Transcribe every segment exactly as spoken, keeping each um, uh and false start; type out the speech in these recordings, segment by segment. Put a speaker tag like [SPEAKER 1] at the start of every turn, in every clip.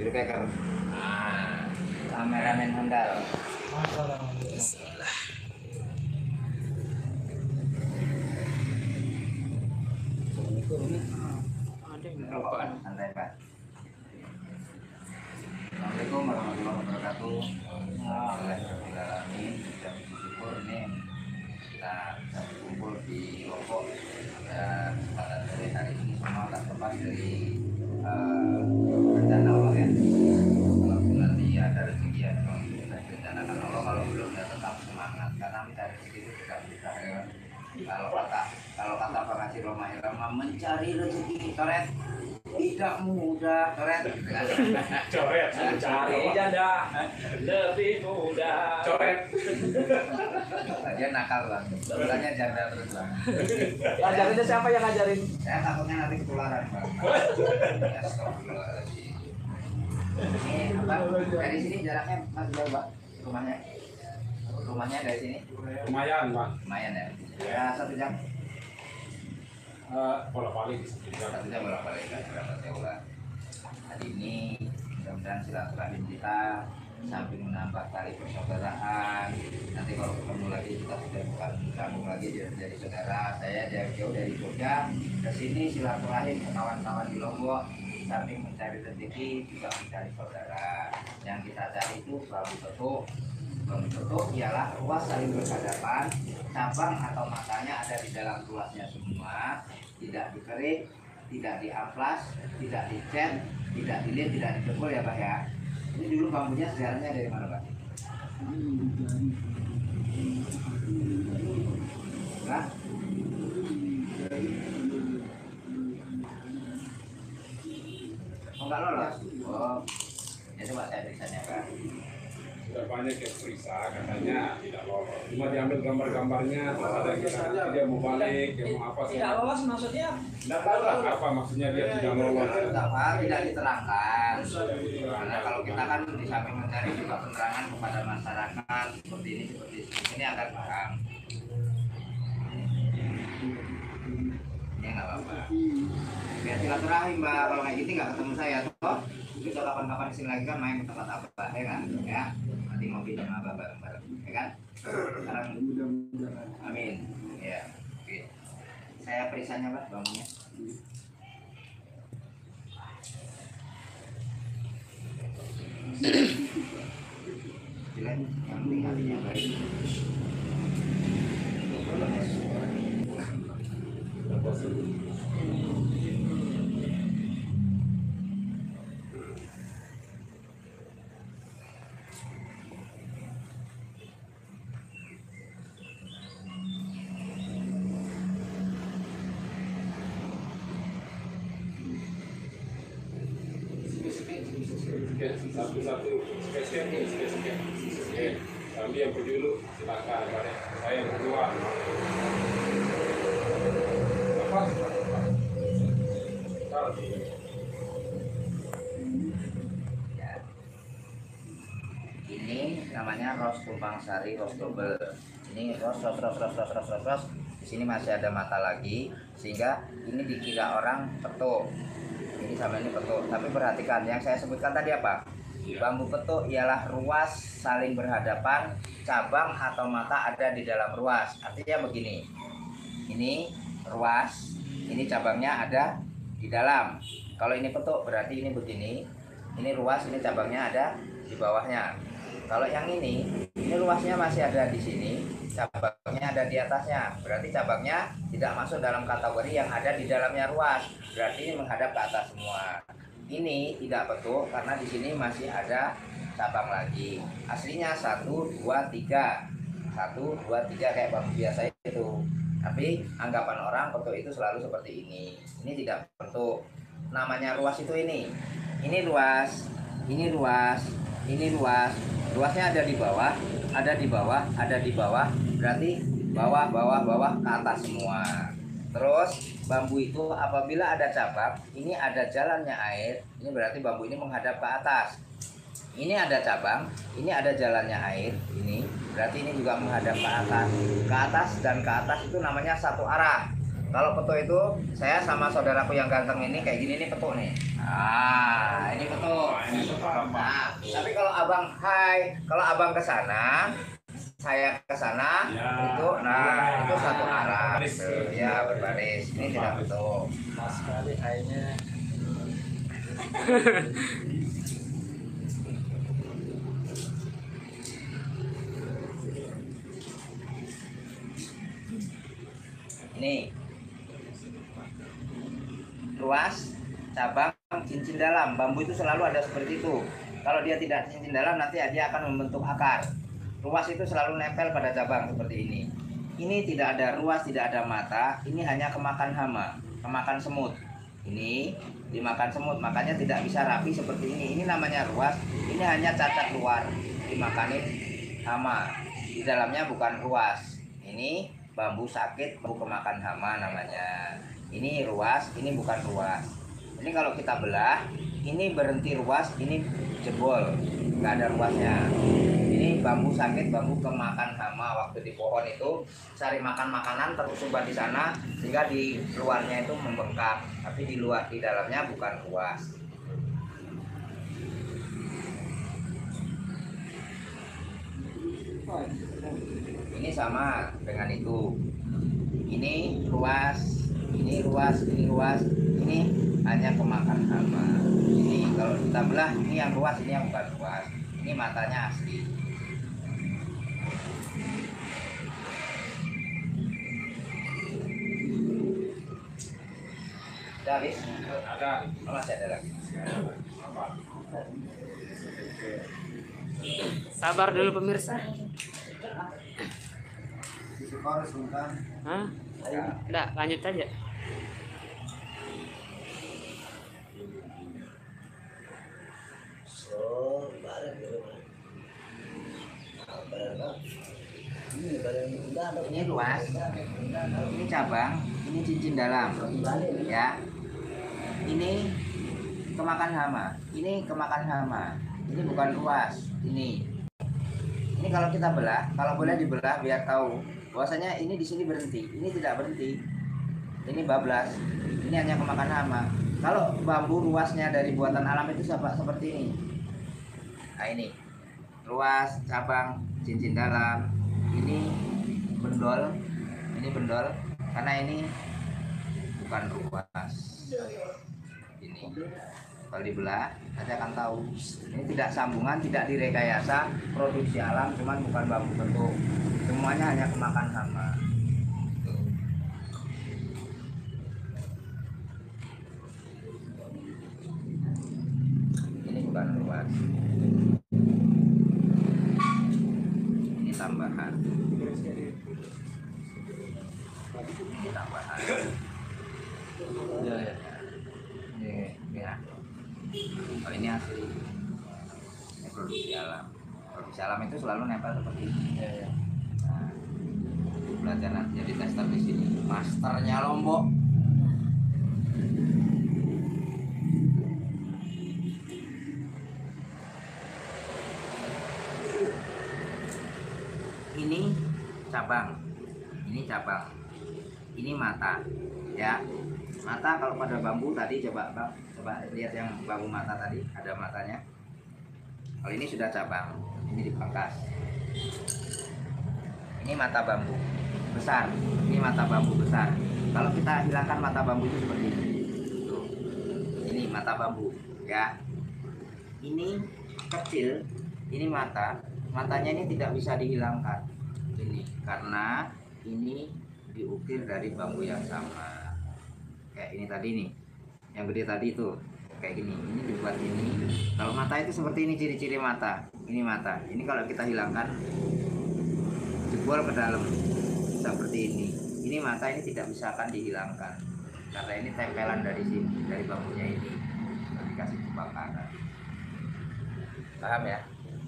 [SPEAKER 1] backpacker. Nah, kameramen handal.
[SPEAKER 2] Bismillah.
[SPEAKER 1] Ada yang apaan? Santai Pak. Assalamualaikum warahmatullahi wabarakatuh. Alhamdulillahirobbilalamin. Kita bersyukur nih kita bisa berkumpul di Lombok dan pada sore hari ini semua tak lepas dari uh, rencana Allah ya. Kalau nanti ada rezeki ya memang sudah direncanakan Allah, kalau belum ya tetap semangat karena kita rezeki itu tidak bisa ya. Kalau kata kalau kata Pak Haji Roma Irama, mencari rezeki coret tidak mudah, coret
[SPEAKER 2] Coret,
[SPEAKER 3] Cari janda lebih mudah.
[SPEAKER 2] coret.
[SPEAKER 1] dia nakal bang, sebenarnya janda terus bang.
[SPEAKER 3] Ngajarinnya siapa yang ngajarin?
[SPEAKER 1] Saya takutnya nanti ketularan bang. Astagfirullahaladzim. Ini apa? Dari sini jaraknya masih jauh bang, rumahnya? Rumahnya dari sini?
[SPEAKER 2] Lumayan bang.
[SPEAKER 1] Lumayan ya? Ya satu jam.
[SPEAKER 2] Uh, Bola balik juga.
[SPEAKER 1] Satu jam berapa lagi? Berapa jauh lah? Hari ini mudah-mudahan silaturahim kita samping menambah tali persaudaraan. Nanti kalau ketemu lagi kita sudah bukan sambung lagi jadi saudara. Saya dari jauh dari Jogja ke sini silaturahim ke kawan-kawan di Lombok. Samping mencari rezeki juga mencari saudara. Yang kita cari itu selalu betul. Bentuk ialah ruas saling berhadapan, cabang atau matanya ada di dalam ruasnya semua, tidak dikerik, tidak diamplas, tidak dicat, tidak dilihat, tidak dijebol ya Pak ya. Ini dulu bambunya sejarahnya dari mana Pak? Nah? Oh enggak lolos? Oh, ya coba saya periksa Pak.
[SPEAKER 2] Sudah banyak yang periksa, katanya tidak lolos. Cuma diambil gambar-gambarnya, terus ada yang bilang dia mau balik, dia mau apa sih?
[SPEAKER 3] Tidak lolos maksudnya?
[SPEAKER 2] Tidak tahu lah apa maksudnya dia tidak lolos.
[SPEAKER 1] Tidak Pak, tidak diterangkan. Karena kalau kita kan di samping mencari juga penerangan kepada masyarakat seperti ini seperti ini, ini akan paham. Ini nggak apa-apa. Biar silaturahim Mbak, kalau kayak gini nggak ketemu saya toh. Kita kapan-kapan kesini lagi kan main ke tempat apa ya kan? Ya, nanti mau pinjam apa bareng-bareng, ya kan? Sekarang amin. Ya, oke. Saya periksanya Pak, bambunya. Jelek, yang penting hatinya baik.
[SPEAKER 2] Satu-satu spesial nih, spesial. Oke, kami yang pergi dulu, silakan. Saya yang kedua. Apa?
[SPEAKER 1] Ya. Ini namanya ros tumpang sari, ros double. Ini ros ros ros ros ros ros ros ros. Di sini masih ada mata lagi, sehingga ini dikira orang petuk. Ini sama ini petuk. Tapi perhatikan yang saya sebutkan tadi apa? Bambu petuk ialah ruas saling berhadapan, cabang atau mata ada di dalam ruas. Artinya begini, ini ruas, ini cabangnya ada di dalam. Kalau ini petuk berarti ini begini, ini ruas, ini cabangnya ada di bawahnya. Kalau yang ini, ini ruasnya masih ada di sini, cabangnya ada di atasnya. Berarti cabangnya tidak masuk dalam kategori yang ada di dalamnya ruas. Berarti ini menghadap ke atas semua. Ini tidak betul karena di sini masih ada cabang lagi. Aslinya satu, dua, tiga, satu, dua, tiga kayak bambu biasa itu. Tapi anggapan orang bentuk itu selalu seperti ini. Ini tidak bentuk. Namanya ruas itu ini. Ini ruas, ini ruas, ini ruas. Ruasnya ada di bawah, ada di bawah, ada di bawah. Berarti bawah, bawah, bawah ke atas semua. Terus bambu itu apabila ada cabang, ini ada jalannya air, ini berarti bambu ini menghadap ke atas. Ini ada cabang, ini ada jalannya air, ini berarti ini juga menghadap ke atas. Ke atas dan ke atas itu namanya satu arah. Kalau petuk itu saya sama saudaraku yang ganteng ini kayak gini nih petuk nih. Ah, ini petuk. Nah, tapi kalau abang hai, kalau abang ke sana, saya ke sana,
[SPEAKER 2] Ya.
[SPEAKER 1] itu nah itu satu arah.
[SPEAKER 2] Berbaris.
[SPEAKER 1] Gitu. Ya berbaris. Ini tidak petuk.
[SPEAKER 3] Pas sekali airnya.
[SPEAKER 1] Ini ruas, cabang, cincin dalam. Bambu itu selalu ada seperti itu. Kalau dia tidak cincin dalam, nanti dia akan membentuk akar. Ruas itu selalu nempel pada cabang seperti ini. Ini tidak ada ruas, tidak ada mata. Ini hanya kemakan hama, kemakan semut. Ini dimakan semut, makanya tidak bisa rapi seperti ini. Ini namanya ruas. Ini hanya cacat luar, dimakanin hama. Di dalamnya bukan ruas. Ini bambu sakit, bambu kemakan hama namanya. Ini ruas, ini bukan ruas. Ini kalau kita belah, ini berhenti ruas, ini jebol, nggak ada ruasnya. Ini bambu sakit, bambu kemakan hama. Waktu di pohon itu cari makan makanan tersumbat di sana, sehingga di luarnya itu membengkak, tapi di luar di dalamnya bukan ruas. Ini sama dengan itu. Ini ruas, ini ruas, ini ruas, ini hanya kemakan hama. Ini kalau kita belah, ini yang ruas, ini yang bukan ruas. Ini matanya asli. Udah habis?
[SPEAKER 2] Ada.
[SPEAKER 1] Oh, masih ada lagi.
[SPEAKER 2] Apa?
[SPEAKER 4] Sabar dulu pemirsa.
[SPEAKER 1] Diskor sultan.
[SPEAKER 4] Hah? Enggak, lanjut aja.
[SPEAKER 1] Oh, barang gitu. Barang ini barang ini luas, ini cabang, ini cincin dalam, ya. Ini kemakan hama, ini kemakan hama, ini bukan ruas, ini. Ini kalau kita belah, kalau boleh dibelah biar tahu bahwasanya ini di sini berhenti, ini tidak berhenti. Ini bablas, ini hanya kemakan hama. Kalau bambu ruasnya dari buatan alam itu seperti ini. Nah ini ruas, cabang, cincin dalam, ini bendol, ini bendol, karena ini bukan ruas. Ini kalau dibelah, nanti akan tahu. Ini tidak sambungan, tidak direkayasa, produksi alam, cuman bukan bambu bentuk. Semuanya hanya kemakan hama. Tuh. Ini bukan ruas. Ini tambahan. Ini tambahan.
[SPEAKER 3] Ya, ya.
[SPEAKER 1] Ini, ya. Oh, ini asli. Ini produksi alam. Produksi alam itu selalu nempel seperti ini.
[SPEAKER 3] Ya, ya.
[SPEAKER 1] Nah, belajar nanti jadi tester di sini. Masternya Lombok. Ini cabang, ini cabang, ini mata, ya. Mata kalau pada bambu tadi coba bang, coba lihat yang bambu mata tadi ada matanya. Kalau ini sudah cabang, ini dipangkas. Ini mata bambu besar, ini mata bambu besar. Kalau kita hilangkan mata bambu itu seperti ini. Tuh. Ini mata bambu, ya. Ini kecil, ini mata. Matanya ini tidak bisa dihilangkan. Ini karena ini diukir dari bambu yang sama. Kayak ini tadi nih, yang gede tadi itu kayak gini. Ini dibuat ini. Kalau mata itu seperti ini ciri-ciri mata. Ini mata. Ini kalau kita hilangkan jebol ke dalam seperti ini. Ini mata ini tidak bisa akan dihilangkan karena ini tempelan dari sini, dari bambunya ini. Dikasih kebakaran. Paham ya?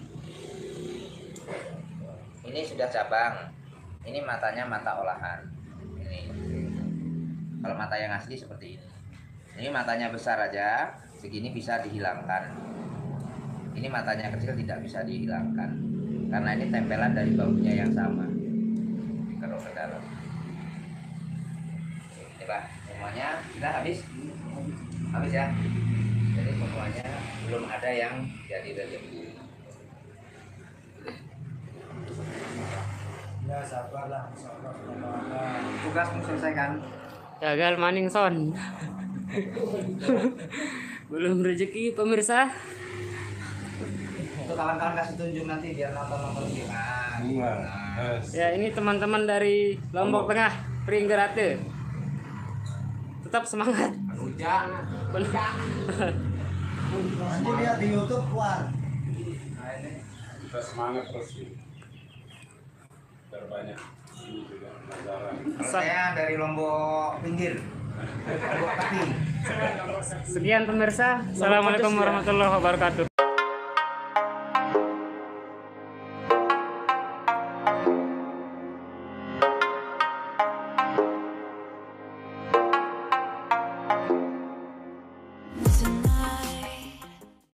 [SPEAKER 1] Ini sudah cabang. Ini matanya mata olahan. Ini. Kalau mata yang asli seperti ini. Ini matanya besar aja, segini bisa dihilangkan. Ini matanya kecil tidak bisa dihilangkan karena ini tempelan dari bambunya yang sama. Dikeruk ke dalam. Pak. Semuanya kita habis, habis ya. Jadi semuanya belum ada yang jadi rezeki.
[SPEAKER 3] Ya sabarlah, sabar.
[SPEAKER 1] Tugas selesaikan.
[SPEAKER 4] Gagal maning son. Belum rezeki pemirsa.
[SPEAKER 1] Untuk kawan-kawan kasih tunjuk nanti biar nonton-nonton sih. Nah,
[SPEAKER 2] Iya.
[SPEAKER 1] nah.
[SPEAKER 4] Ya ini teman-teman dari Lombok Tengah, Pringgerate. Tetap semangat.
[SPEAKER 1] Hujan.
[SPEAKER 3] Nanti lihat di YouTube keluar.
[SPEAKER 1] Nah, ini.
[SPEAKER 2] Kita semangat terus sih. Biar banyak ini juga pelajaran.
[SPEAKER 1] Kalau saya dari Lombok pinggir. Lombok Pati.
[SPEAKER 4] Sekian pemirsa. Assalamualaikum warahmatullahi wabarakatuh.